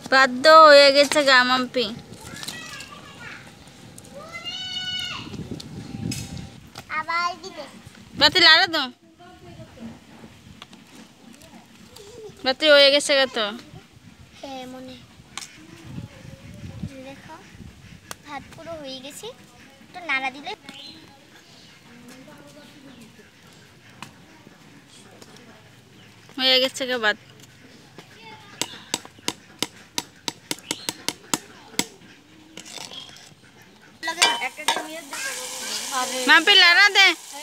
বাধ্য হয়ে গেছে গা মাম্পি। বাতি লাড়া তো বাতি হয়ে গেছে গা তো। মনে দেখো ভাত পুরো হয়ে গেছে, তো নাড়া দিলে হয়ে গেছে গা ভাত। মাম্পি লাড়া দে।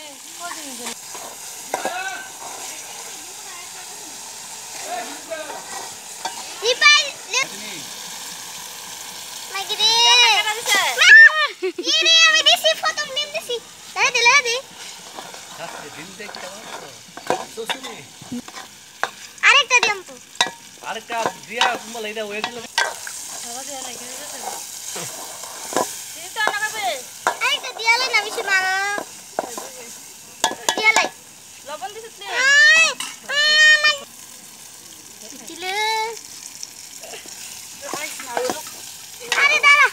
আমি দিছি প্রথম ডিম দিছি, লাড়া দে আরেকটা দিম তো আরেকটা দিয়া বলে এটা ওই গেল বাবা দেয়া নাই কেন যেতে তুই তো না খাবে আরেকটা দিয়ালে না বেশি মা দিয়ালে লবণ দিছিস দিলে আরে দাঁড়া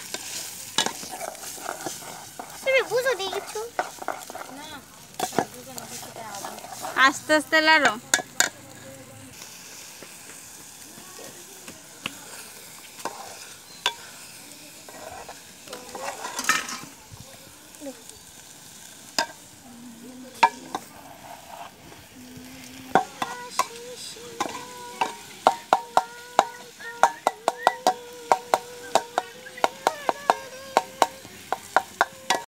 তুমি বুঝো দি কিছু আস্তে আস্তে লাড়ো।